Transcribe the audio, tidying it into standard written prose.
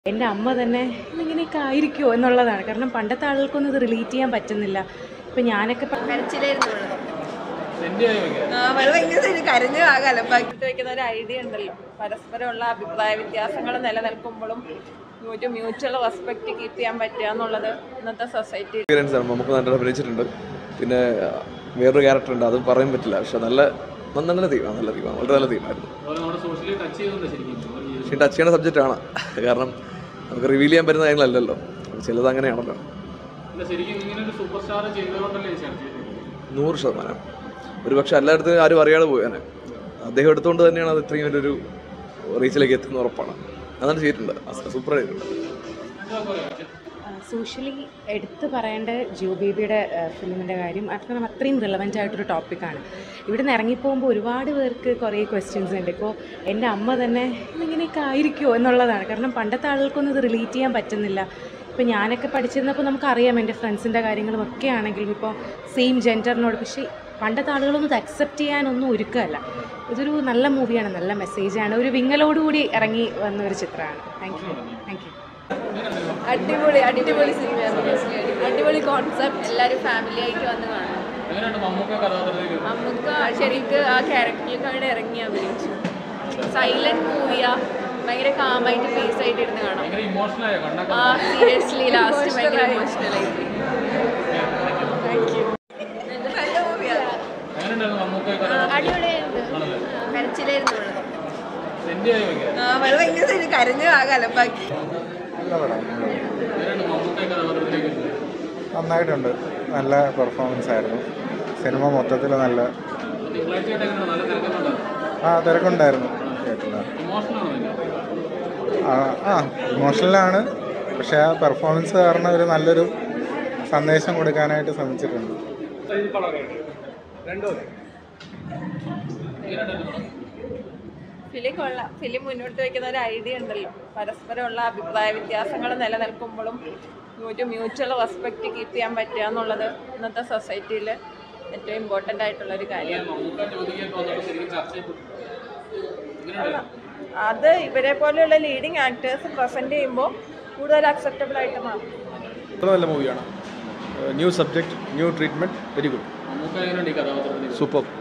എൻ്റെ അമ്മ തന്നെ ഇങ്ങനെയൊക്കെ ആയിരിക്കുമോ എന്നുള്ളതാണ്. കാരണം പണ്ടത്തെ ആളുകൾക്കൊന്നും ഇത് റിലേറ്റ് ചെയ്യാൻ പറ്റുന്നില്ല. ഇപ്പം ഞാനൊക്കെ കരച്ചിലായിരുന്നു ഭയങ്കര കരഞ്ഞു ആകാലപ്പാക്കി വയ്ക്കുന്ന ഒരു ഐഡിയ ഉണ്ടല്ലോ. പരസ്പരമുള്ള അഭിപ്രായ വ്യത്യാസങ്ങൾ നിലനിൽക്കുമ്പോഴും ഒരു മ്യൂച്വൽ റെസ്പെക്ട് കീപ്പ് ചെയ്യാൻ പറ്റുക എന്നുള്ളത് ഇന്നത്തെ സൊസൈറ്റി നമുക്ക് നല്ല അഭിനയിച്ചിട്ടുണ്ട്. പിന്നെ വേറൊരു ക്യാരക്ടർ ഉണ്ട്, അത് പറയാൻ പറ്റില്ല. പക്ഷെ നല്ല തീമാണ്, നല്ല തീമാണ്, വളരെ നല്ല തീമായിരുന്നു. പക്ഷേ ടച്ച് ചെയ്യുന്ന സബ്ജക്റ്റാണ്, കാരണം നമുക്ക് റിവീൽ ചെയ്യാൻ പറ്റുന്ന കാര്യങ്ങളല്ലല്ലോ, ചിലത് അങ്ങനെയാണല്ലോ. 100%. ഒരു പക്ഷെ എല്ലായിടത്തും ആരും അറിയാതെ പോയാനെ അദ്ദേഹം എടുത്തുകൊണ്ട് തന്നെയാണ് അത് ഇത്രയും വലിയൊരു റീച്ചിലേക്ക് എത്തുന്ന ഉറപ്പാണ്. അതാണ് ചെയ്തിട്ടുണ്ട്, സൂപ്പർ ചെയ്തിട്ടുണ്ട്. സോഷ്യലി എടുത്ത് പറയേണ്ട ജിയോ ബേബിയുടെ ഫിലിമിൻ്റെ കാര്യം, കാരണം അത്രയും റിലവൻ്റ് ആയിട്ടൊരു ടോപ്പിക്കാണ്. ഇവിടെ നിന്ന് ഇറങ്ങിപ്പോകുമ്പോൾ ഒരുപാട് പേർക്ക് കുറേ ക്വസ്റ്റ്യൻസ് ഉണ്ട്. ഇപ്പോൾ എൻ്റെ അമ്മ തന്നെ ഇങ്ങനെയൊക്കെ ആയിരിക്കുമോ എന്നുള്ളതാണ്. കാരണം പണ്ടത്തെ ആളുകൾക്കൊന്നും ഇത് റിലേറ്റ് ചെയ്യാൻ പറ്റുന്നില്ല. ഇപ്പോൾ ഞാനൊക്കെ പഠിച്ചിരുന്നപ്പോൾ നമുക്കറിയാം എൻ്റെ ഫ്രണ്ട്സിൻ്റെ കാര്യങ്ങളും ഒക്കെ ആണെങ്കിലും ഇപ്പോൾ സെയിം ജെൻഡറിനോട്. പക്ഷേ പണ്ടത്തെ ആളുകളൊന്നും ഇത് അക്സെപ്റ്റ് ചെയ്യാനൊന്നും ഒരുക്കമല്ല. ഇതൊരു നല്ല മൂവിയാണ്, നല്ല മെസ്സേജാണ്, ഒരു വിങ്ങലോടുകൂടി ഇറങ്ങി വന്ന ഒരു ചിത്രമാണ്. Thank you. അടിപൊളി സിനിമയാണ്, അടിപൊളി കോൺസെപ്റ്റ്. എല്ലാവരും ഫാമിലി ആയിട്ട് വന്ന് കാണാം. നമുക്ക് ശരിക്കും ആ ക്യാരക്ടറിലേക്ക് അവിടെ ഇറങ്ങി അഭിനയിച്ചു. സൈലന്റ് മൂവിയാ, ഭയങ്കര കാമായിട്ട് ഫേസ് ആയിട്ട് ഇരുന്ന് കാണാം. സീരിയസ്ലി ലാസ്റ്റ് ഭയങ്കര ഇമോഷണൽ ആയിട്ട്. നല്ല മൂവിയാണ്, അടിപൊളിയായിരുന്നു. കരച്ചിലായിരുന്നു ഭയങ്കര കരഞ്ഞു ആകാലപ്പാക്കി. നന്നായിട്ടുണ്ട്, നല്ല പെർഫോമൻസ് ആയിരുന്നു. സിനിമ മൊത്തത്തിൽ നല്ല തിരക്കുണ്ടായിരുന്നു. ഇമോഷണലാണ്, പക്ഷെ ആ പെർഫോമൻസ് കാരണം ഒരു നല്ലൊരു സന്ദേശം കൊടുക്കാനായിട്ട് ശ്രമിച്ചിട്ടുണ്ട്. ഫിലിം കൊള്ളാം. ഫിലിം മുന്നോട്ട് വയ്ക്കുന്ന ഒരു ഐഡിയ ഉണ്ടല്ലോ. പരസ്പരമുള്ള അഭിപ്രായ വ്യത്യാസങ്ങൾ നിലനിൽക്കുമ്പോഴും ഒരു മ്യൂച്വൽ റെസ്പെക്ട് കീപ്പ് ചെയ്യാൻ പറ്റുക എന്നുള്ളത് ഇന്നത്തെ സൊസൈറ്റിയിൽ ഏറ്റവും ഇമ്പോർട്ടൻ്റ് ആയിട്ടുള്ളൊരു കാര്യമാണ്. അത് ഇവരെ പോലെയുള്ള ലീഡിങ് ആക്ടേഴ്സ് പ്രസൻറ്റ് ചെയ്യുമ്പോൾ കൂടുതൽ അക്സെപ്റ്റബിൾ ആയിട്ട് മാറും. നല്ല മൂവിയാണ്. New subject, new treatment, very good, super.